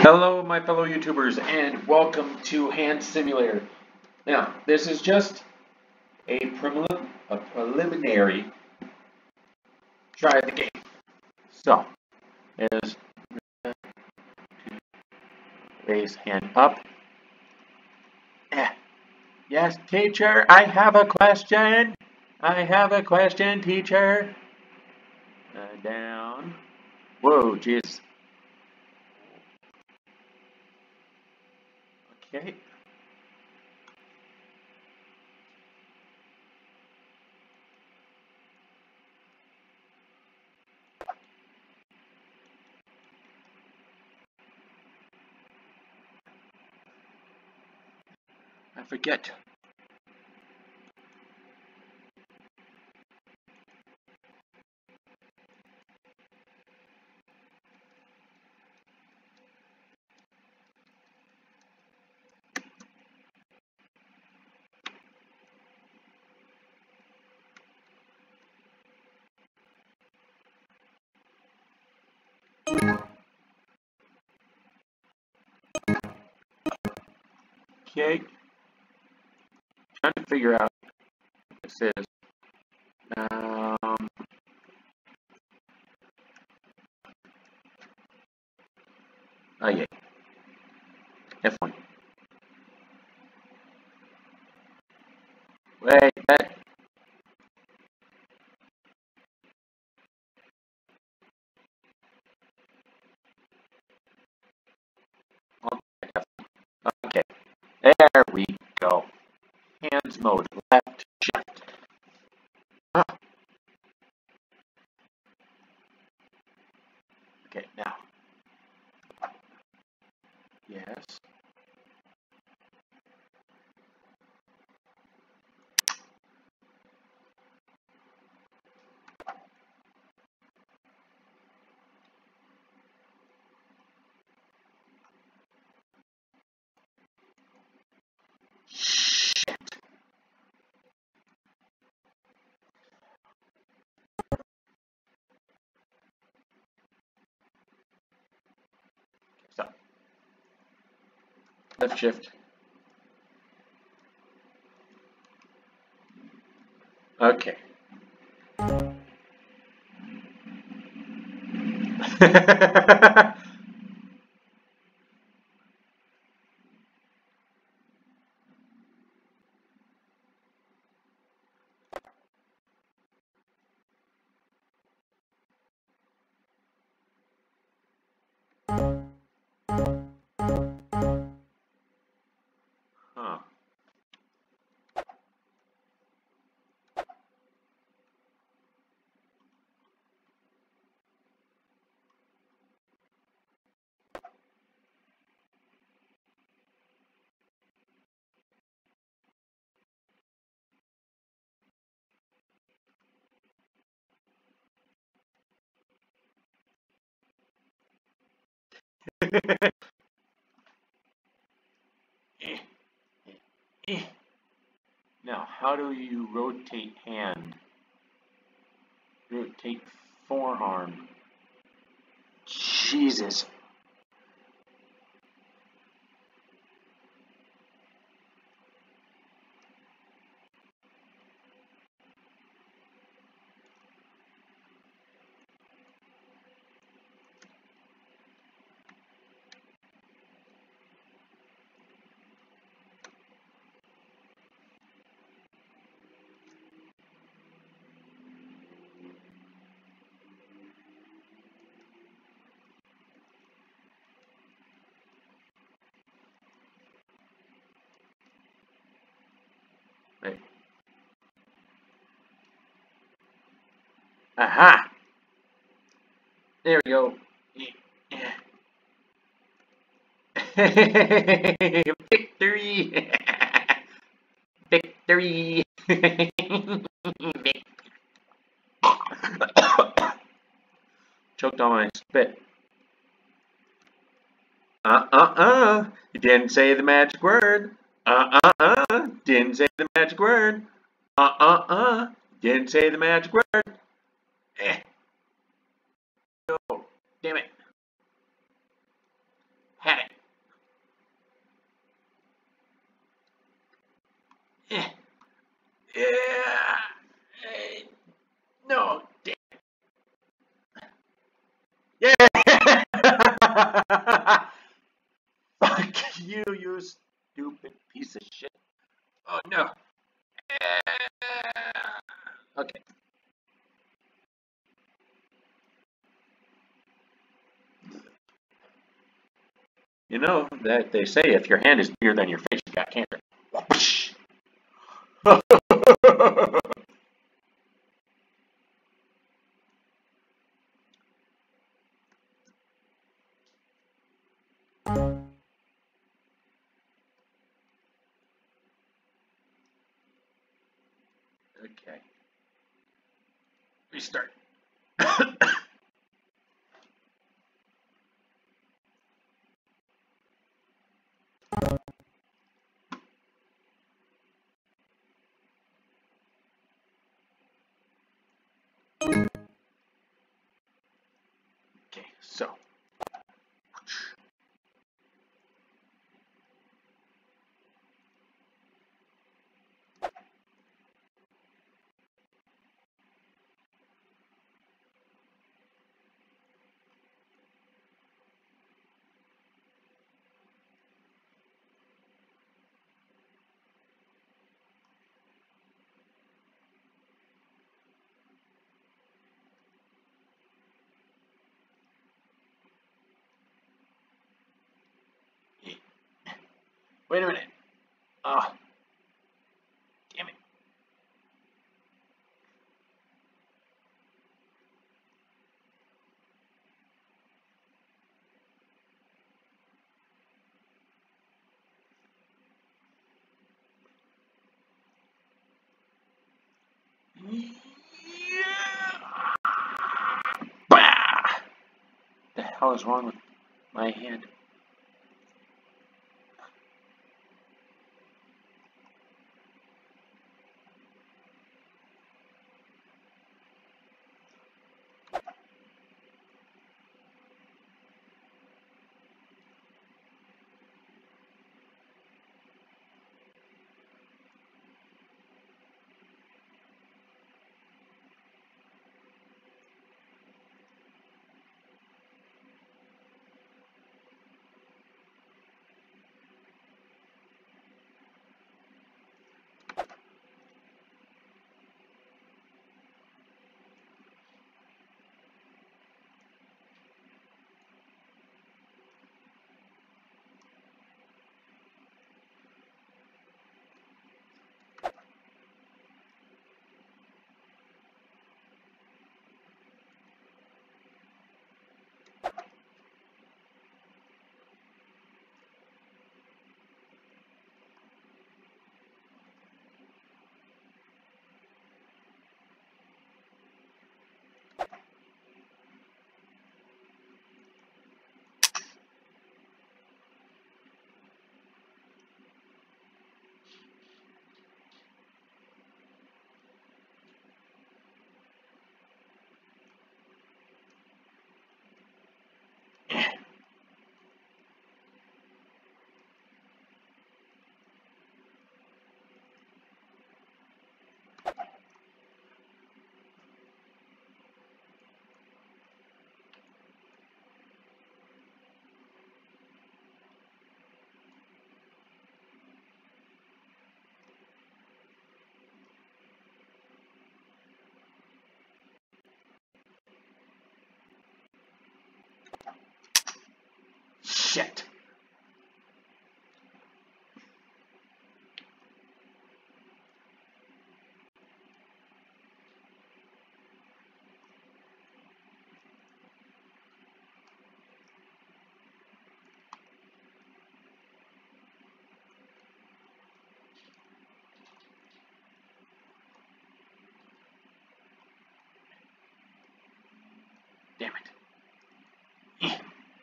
Hello, my fellow YouTubers, and welcome to Hand Simulator. Now, this is just a preliminary try of the game. So, raise hand up. Yes, teacher, I have a question. I have a question, teacher. Down. Whoa, jeez. Okay. I forget. Okay. Trying to figure out what this is. Oh yeah. F1. Wait, that. Okay. There we go. Hands mode. Left shift. Ah. Okay, now. Yes. Shit. So. Left shift. Okay. Huh. Now, how do you rotate hand? Rotate forearm. Jesus. Right. Aha! There we go. Victory! Victory! Choked on my spit. You didn't say the magic word. Didn't say the magic word. Didn't say the magic word. Oh, damn it. Had it. Yeah! Fuck you, you stupid piece of shit. Oh no. Okay. You know that they say if your hand is bigger than your face, you got cancer. Okay. Restart. Okay, so. Wait a minute. Oh, damn it. Yeah. Bah! The hell is wrong with my hand? Shit. Damn it.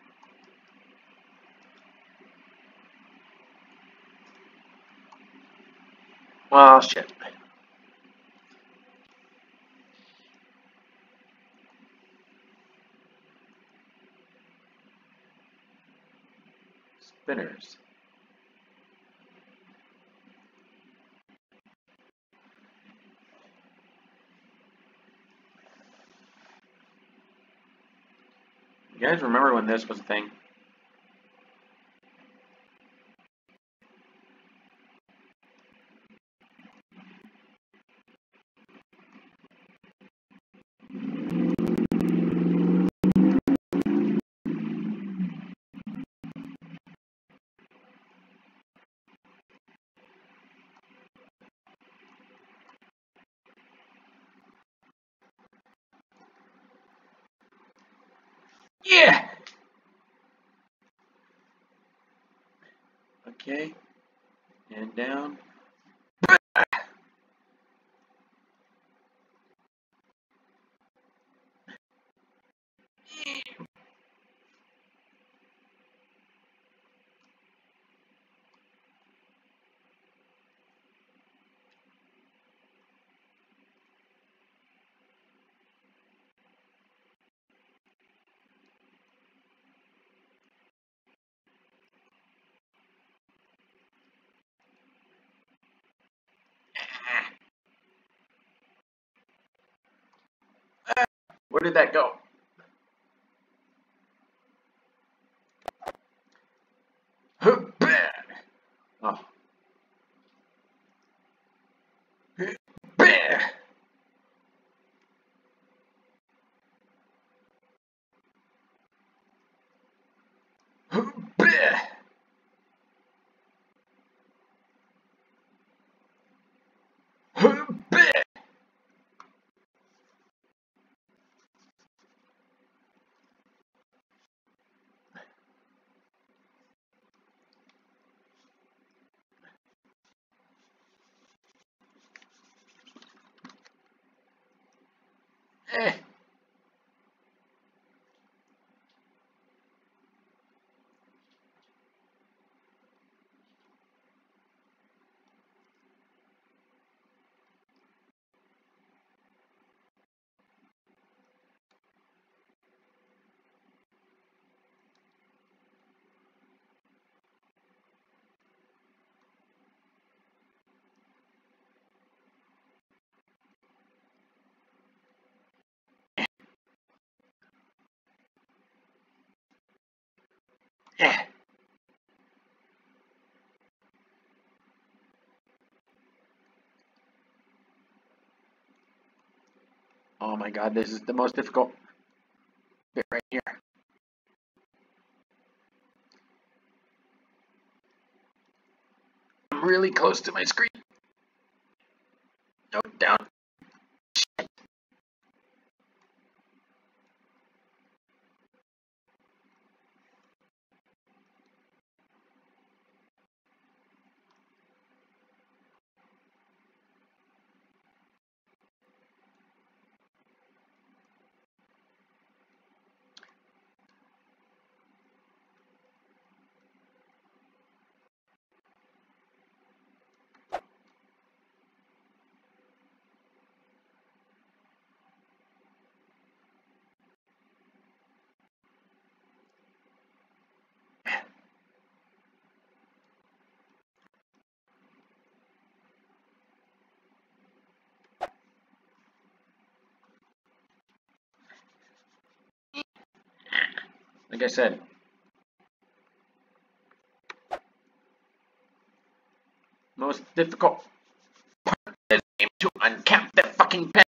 Well, shit. Spinners. You guys remember when this was a thing? Yeah! Okay. And down. Where did that go? Oh. Oh my god, this is the most difficult bit right here. I'm really close to my screen. No, down. Like I said, most difficult part of this game to uncap the fucking pen.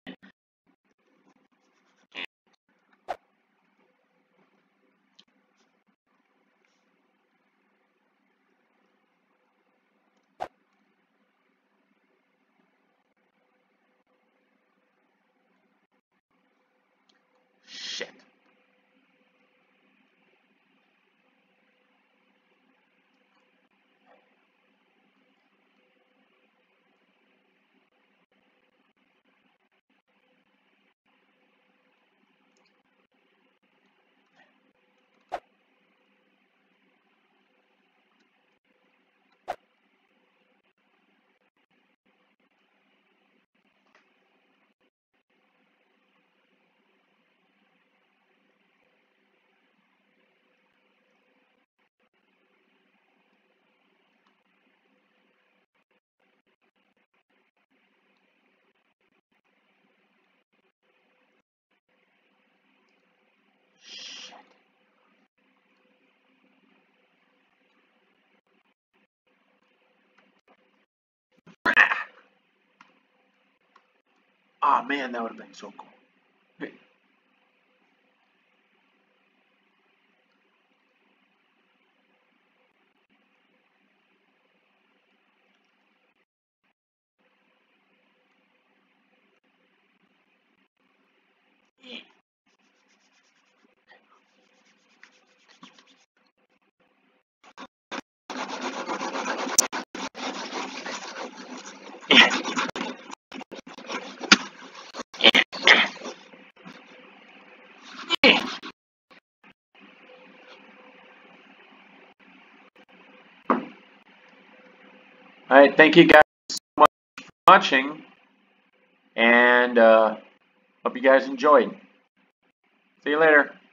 Shit. Oh man, that would have been so cool. All right, thank you guys so much for watching, and hope you guys enjoyed. See you later.